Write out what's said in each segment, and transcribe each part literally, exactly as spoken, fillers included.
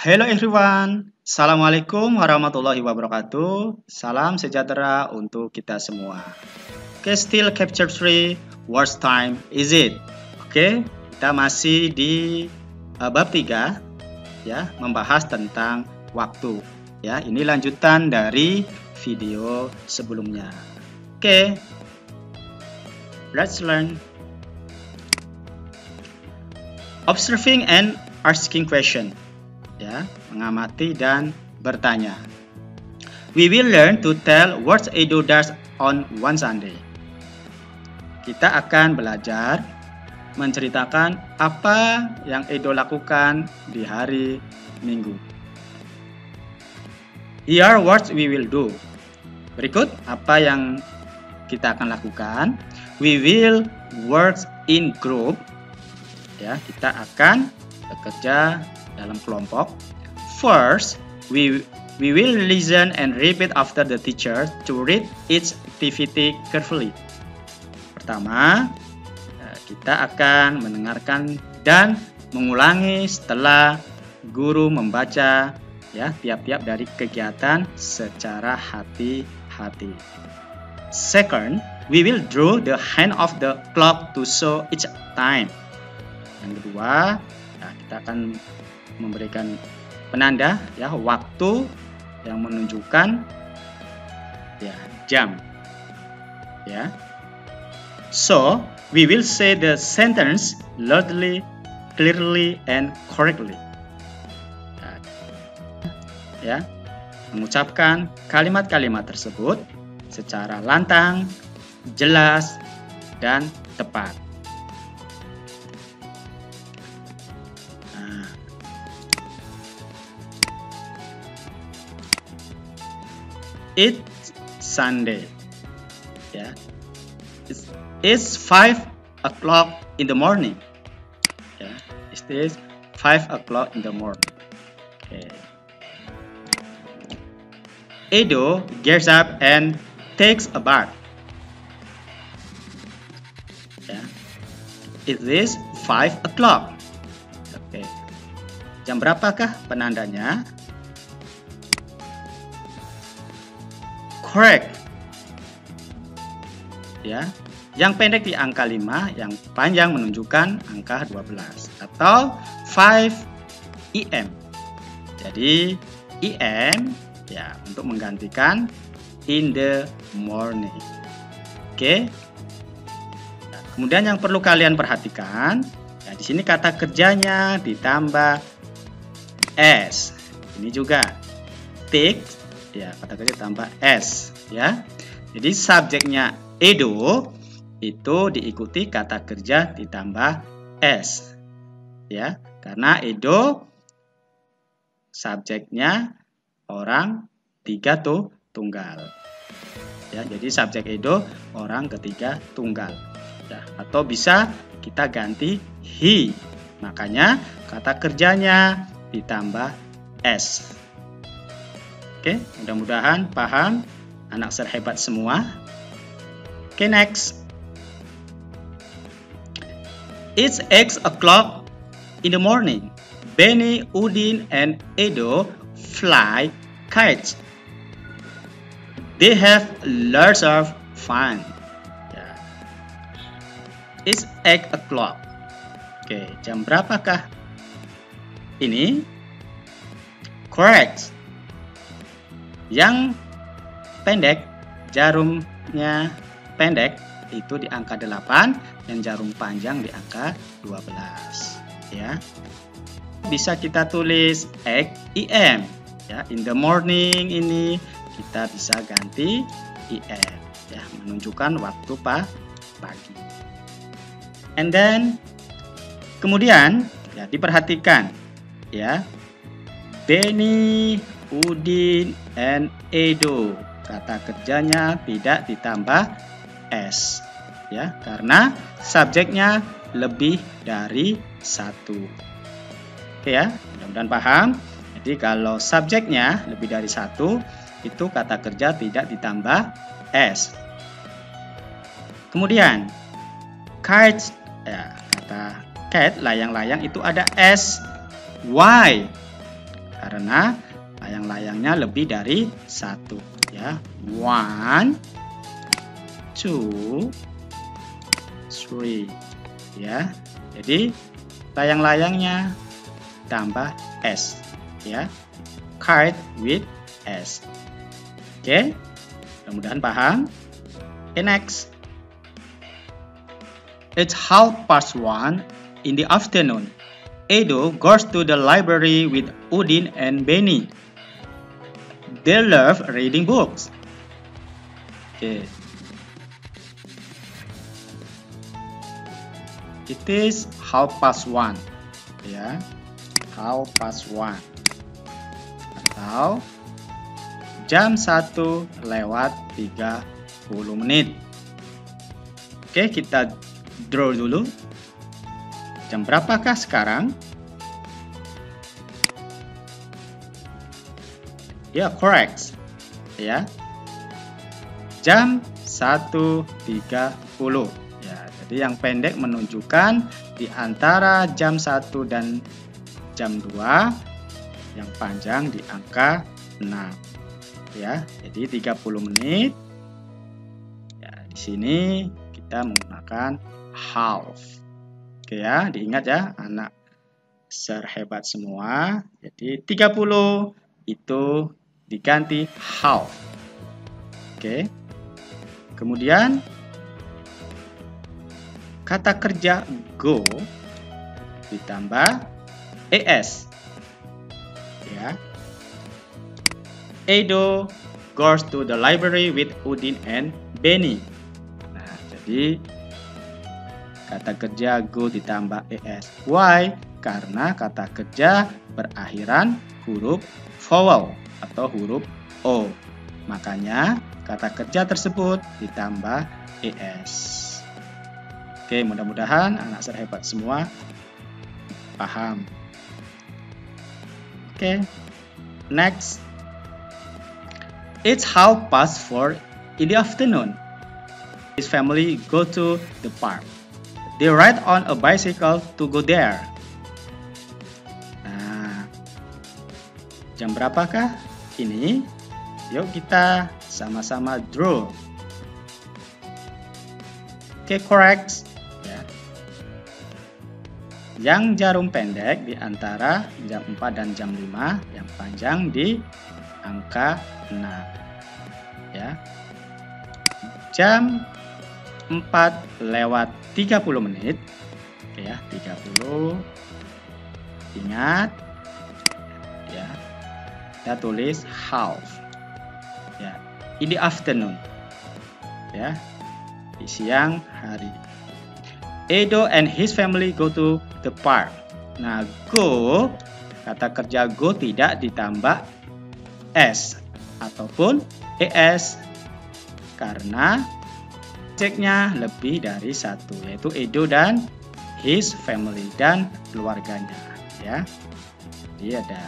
Hello everyone, Assalamualaikum warahmatullahi wabarakatuh. Salam sejahtera untuk kita semua. Oke, okay, still capture three. What time is it? Oke, okay, kita masih di uh, bab tiga, ya, membahas tentang waktu. Ya, ini lanjutan dari video sebelumnya. Oke, okay, let's learn. Observing and asking question. Ya, mengamati dan bertanya. We will learn to tell what Edo does on one Sunday. Kita akan belajar menceritakan apa yang Edo lakukan di hari Minggu. Here what we will do. Berikut apa yang kita akan lakukan. We will work in group. Ya, kita akan bekerja dalam kelompok. First, we we will listen and repeat after the teacher to read each activity carefully. Pertama, kita akan mendengarkan dan mengulangi setelah guru membaca, ya, tiap-tiap dari kegiatan secara hati-hati. Second, we will draw the hand of the clock to show each time. Yang kedua, nah, kita akan memberikan penanda, ya, waktu yang menunjukkan, ya, jam, ya. So we will say the sentence loudly, clearly, and correctly. Nah, ya, mengucapkan kalimat-kalimat tersebut secara lantang, jelas, dan tepat. It's Sunday. Yeah. It's, it's five o'clock in the morning. Yeah. It is five o'clock in the morning. Okay. Edo gets up and takes a bath. Yeah. It is five o'clock. Oke. Okay. Jam berapakah penandanya? Correct. Ya, yang pendek di angka lima, yang panjang menunjukkan angka dua belas atau five E M. Jadi E M, ya, untuk menggantikan in the morning. Oke. Nah, kemudian yang perlu kalian perhatikan, ya, di sini kata kerjanya ditambah s. Ini juga take. Ya, kata kerja tambah s, ya. Jadi subjeknya Edo itu diikuti kata kerja ditambah s, ya. Karena Edo subjeknya orang tiga tuh tunggal. Ya, jadi subjek Edo orang ketiga tunggal. Ya, atau bisa kita ganti he. Makanya kata kerjanya ditambah s. Oke, mudah-mudahan paham anak serhebat semua. Oke, next. It's eight o'clock in the morning. Benny, Udin, and Edo fly kites. They have lots of fun. Yeah. It's eight o'clock. Oke, jam berapakah ini? Correct. Yang pendek, jarumnya pendek itu di angka delapan, dan jarum panjang di angka dua belas, ya. Bisa kita tulis eight E M, ya. In the morning ini kita bisa ganti E M, ya, menunjukkan waktu pa pagi. And then kemudian, ya, diperhatikan, ya. Benny, Udin, and Edo, kata kerjanya tidak ditambah s, ya, karena subjeknya lebih dari satu. Oke, ya, mudah-mudahan paham. Jadi kalau subjeknya lebih dari satu, itu kata kerja tidak ditambah s. Kemudian kite, ya, kata kite layang-layang itu ada s. Why? karena layang-layangnya lebih dari satu, ya. One, two, three, ya. Jadi layang-layangnya tambah S, ya. Kite with S. Oke, mudah-mudahan paham. Okay, next. It's half past one in the afternoon. Edo goes to the library with Udin and Benny. They love reading books. Okay. It is half past one. Ya, half past one. Atau jam satu lewat tiga puluh menit. Oke, kita draw dulu. Jam berapakah sekarang? Ya, correct. Ya. Jam satu tiga puluh. Ya, jadi yang pendek menunjukkan di antara jam satu dan jam dua, yang panjang di angka enam. Ya, jadi tiga puluh menit. Ya, di sini kita menggunakan half. Oke ya, diingat ya anak serhebat semua. Jadi tiga puluh itu diganti half. Oke. Kemudian kata kerja go ditambah es. Ya. Edo goes to the library with Udin and Benny. Nah, jadi kata kerja go ditambah es. Why? Karena kata kerja berakhiran huruf vowel atau huruf O. Makanya kata kerja tersebut ditambah es. Oke, mudah-mudahan anak serhebat semua paham. Oke, next. It's half past four in the afternoon. His family go to the park. They ride on a bicycle to go there. Nah, jam berapakah ini? Yuk kita sama-sama draw. Oke, okay, correct. Ya. Yang jarum pendek di antara jam empat dan jam lima, yang panjang di angka enam. Ya. Jam empat lewat tiga puluh menit. Oke ya, tiga puluh. Ingat ya. Kita tulis half. Ya, in the afternoon. Ya. Di siang hari. Edo and his family go to the park. Nah, go, kata kerja go tidak ditambah s ataupun es karena objeknya lebih dari satu, yaitu Edo dan his family dan keluarganya, ya. Jadi ada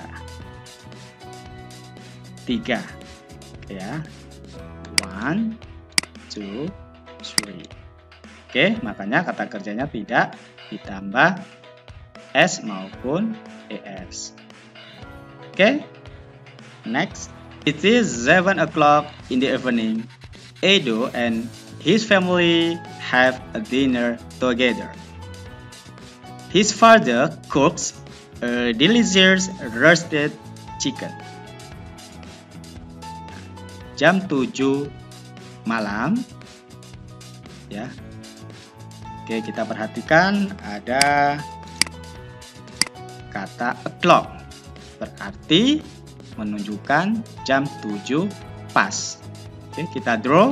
tiga, ya. One, two, three. Oke, makanya kata kerjanya tidak ditambah s maupun es. Oke, next. It is seven o'clock in the evening. Edo and his family have a dinner together. His father cooks a delicious roasted chicken. Jam tujuh malam. Ya. Oke, kita perhatikan ada kata o'clock. Berarti menunjukkan jam tujuh pas. Oke, kita draw.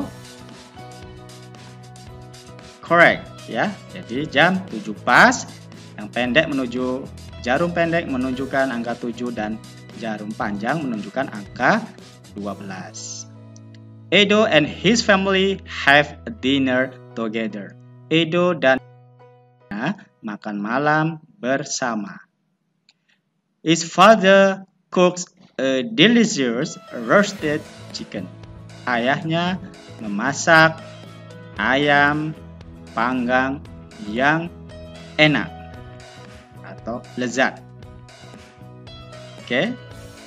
Correct, ya. Jadi jam tujuh pas. Yang pendek menuju jarum pendek menunjukkan angka tujuh dan jarum panjang menunjukkan angka dua belas. Edo and his family have a dinner together. Edo dan makan malam bersama. His father cooks a delicious roasted chicken. Ayahnya memasak ayam panggang yang enak atau lezat. Oke,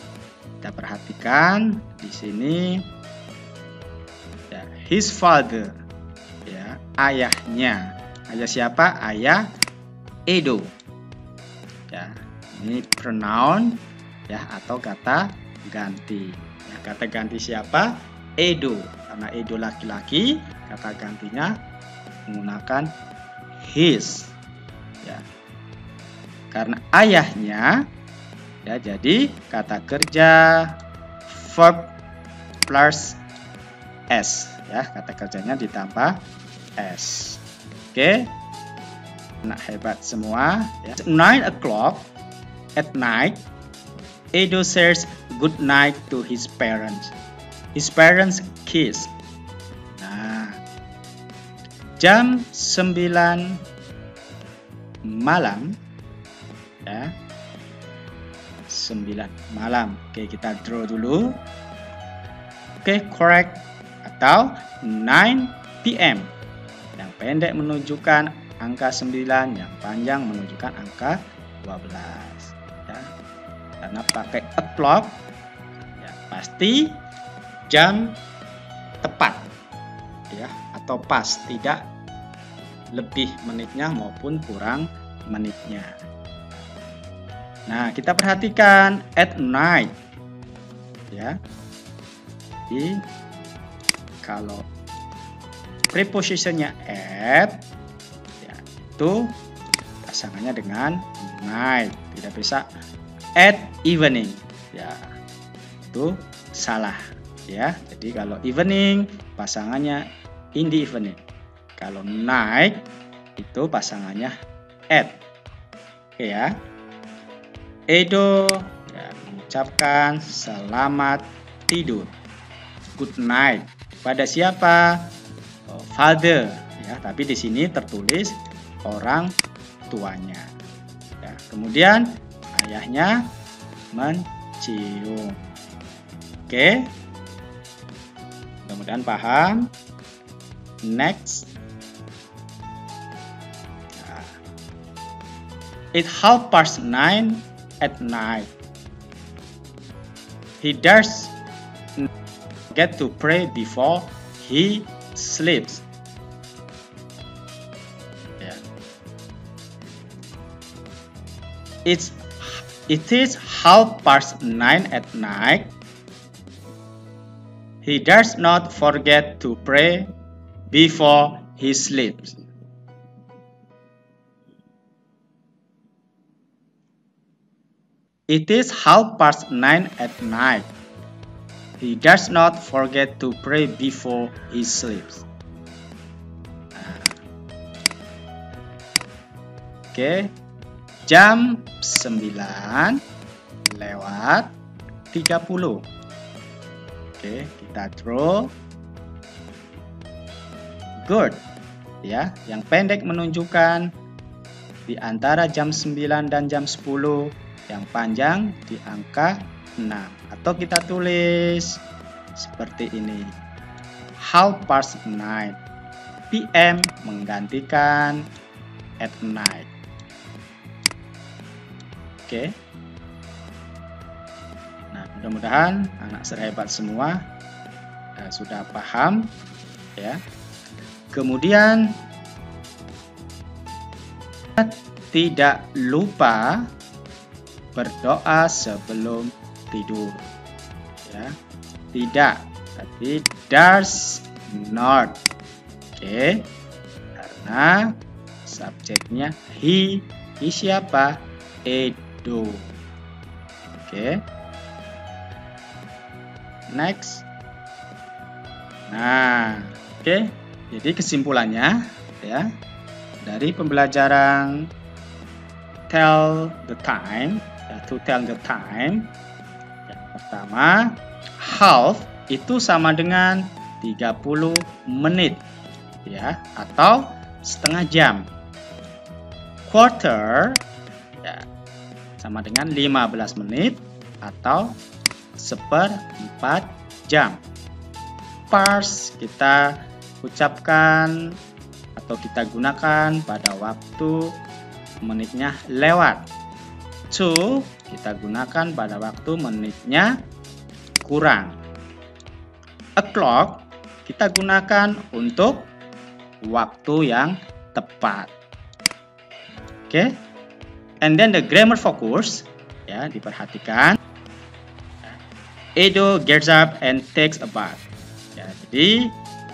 kita perhatikan di sini ya, his father, ya, ayahnya. Ayah siapa? Ayah Edo. Ya, ini pronoun ya atau kata ganti. Ya, kata ganti siapa? Edo. Karena Edo laki-laki, kata gantinya menggunakan his. Ya. Karena ayahnya, ya, jadi kata kerja verb plus s, ya, kata kerjanya ditambah s. Oke, anak hebat semua. Ya. nine o'clock at night, Edo says good night to his parents. His parents kiss. Nah, jam sembilan malam, ya, sembilan malam. Oke, kita draw dulu. Oke, correct. Atau nine p m. Yang pendek menunjukkan angka sembilan, yang panjang menunjukkan angka dua belas. Ya. Karena pakai o'clock, ya, pasti jam tepat, ya, atau pas, tidak lebih menitnya maupun kurang menitnya. Nah, kita perhatikan at night, ya. Jadi kalau prepositionnya at, ya, itu pasangannya dengan night, tidak bisa at evening, ya, itu salah, ya. Jadi kalau evening pasangannya in the evening, kalau night itu pasangannya at. Oke, ya. Edo, ya, mengucapkan selamat tidur, good night, pada siapa? Oh, father, ya, tapi di sini tertulis orang tuanya. Ya, kemudian ayahnya mencium. Oke, mudah-mudahan paham. Next, nah, it half past nine at night. He does get to pray before he sleeps. Yeah. It's it is half past nine at night. He does not forget to pray before he sleeps. It is half past nine at night. He does not forget to pray before he sleeps. Nah. Oke, jam sembilan lewat tiga puluh. Oke, kita draw. Good. Ya, yang pendek menunjukkan di antara jam sembilan dan jam sepuluh, yang panjang di angka enam, atau kita tulis seperti ini, half past nine, p m menggantikan at night. Oke, nah, mudah-mudahan anak serhebat semua eh, sudah paham, ya. Kemudian tidak lupa berdoa sebelum tidur, ya, tidak, tapi does not. Oke, karena subjeknya he, he siapa? Edo. Oke, next. Nah, oke, jadi kesimpulannya, ya, dari pembelajaran tell the time, ya, to tell the time. Pertama, half itu sama dengan tiga puluh menit, ya, atau setengah jam. Quarter, ya, sama dengan lima belas menit atau seperempat jam. Pars kita ucapkan atau kita gunakan pada waktu menitnya lewat. To kita gunakan pada waktu menitnya kurang. O'clock kita gunakan untuk waktu yang tepat. Oke. Okay? And then the grammar focus, ya, diperhatikan. Edo gets up and takes a bath. Ya, jadi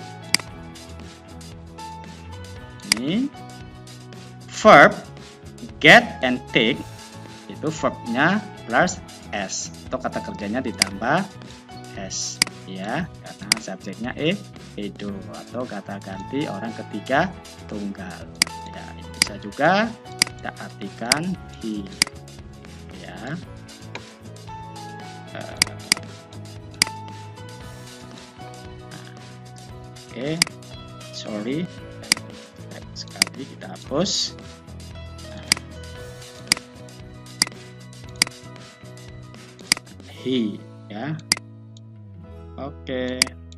ini verb get and take itu verbnya plus s, atau kata kerjanya ditambah s, ya, karena subjeknya e Edo, atau kata ganti orang ketiga tunggal. Ya, bisa juga kita artikan he, ya. Uh, Oke, okay. Sorry, sekali kita hapus. Nah. He, ya. Oke, okay.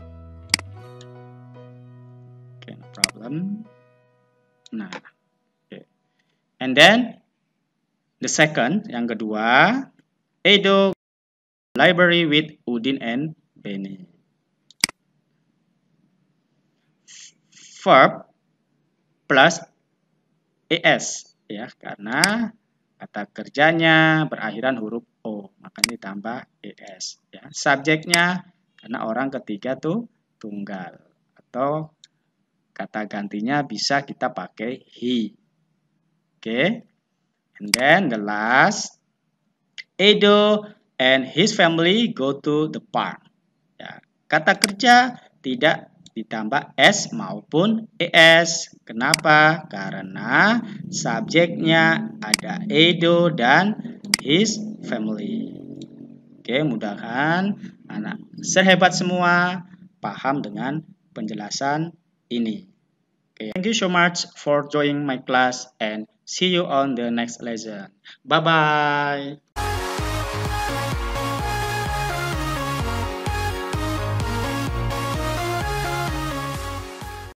Oke, okay, no problem. Nah, oke. Okay. And then the second, yang kedua, Edo library with Udin and Benny. Verb plus es, ya, karena kata kerjanya berakhiran huruf o, makanya ditambah es, ya. Subjeknya karena orang ketiga tuh tunggal, atau kata gantinya bisa kita pakai he. Oke, okay. And then the last, Edo and his family go to the park. Ya, kata kerja tidak ditambah s maupun es. Kenapa? Karena subjeknya ada Edo dan his family. Oke, mudah-mudahan anak sehebat semua paham dengan penjelasan ini. Oke, thank you so much for joining my class and see you on the next lesson. Bye-bye.